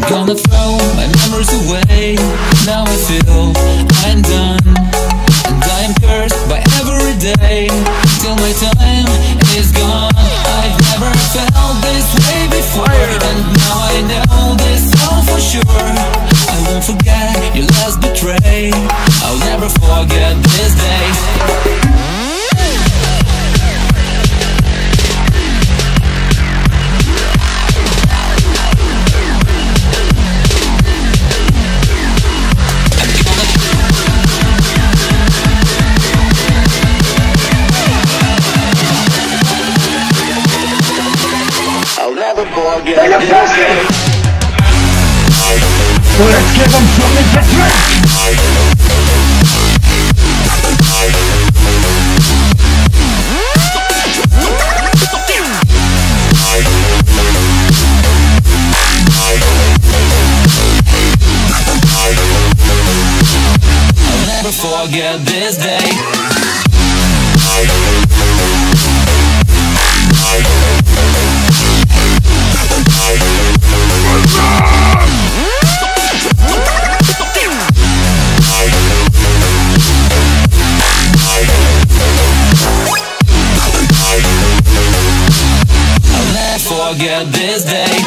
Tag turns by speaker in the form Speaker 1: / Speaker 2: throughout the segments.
Speaker 1: gonna throw my memories away. Now I feel I'm done, and I am cursed by every day till my time is gone. I've never felt this way before, and now I know this all for sure. I won't forget your last betray. I'll never forget this day. Never forget this day.
Speaker 2: So let's give them something to drink.
Speaker 1: I'll never forget this day. I'll never forget this day.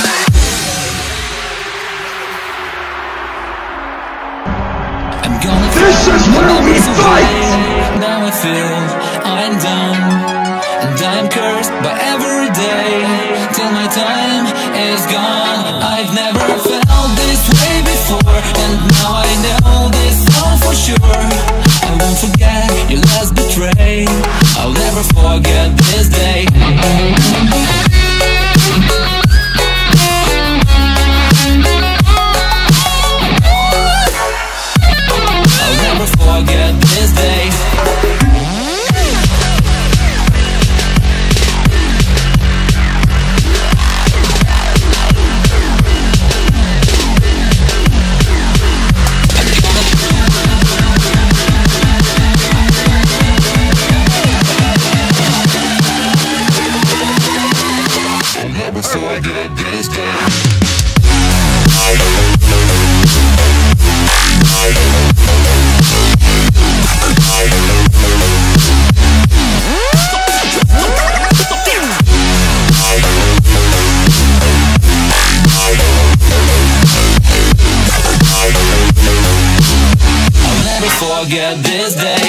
Speaker 1: I'm gonna
Speaker 2: This is where we fight!
Speaker 1: Now I feel I'm done, and I'm cursed by every day till my time is gone. I've never felt this way before, and now I know this all for sure. I won't forget your last betray. I'll never forget this day. I'll never forget this day. Forget this day.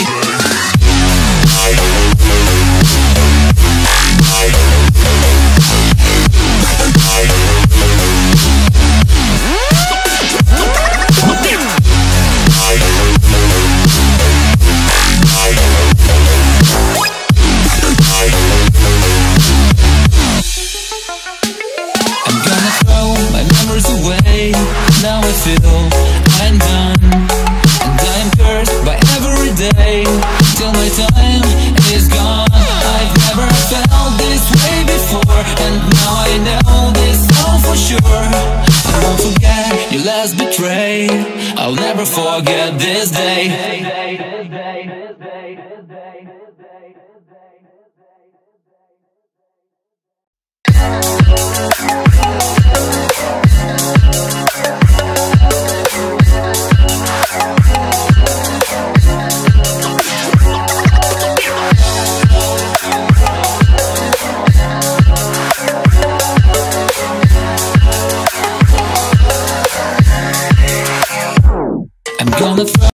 Speaker 1: I'm gonna throw my memories away. Now I feel I'm done, and I'm cursed by every day till my time is gone. I've never felt this way before, and now I know this all for sure. I won't forget your last betray. I'll never forget this day. I'm gonna throw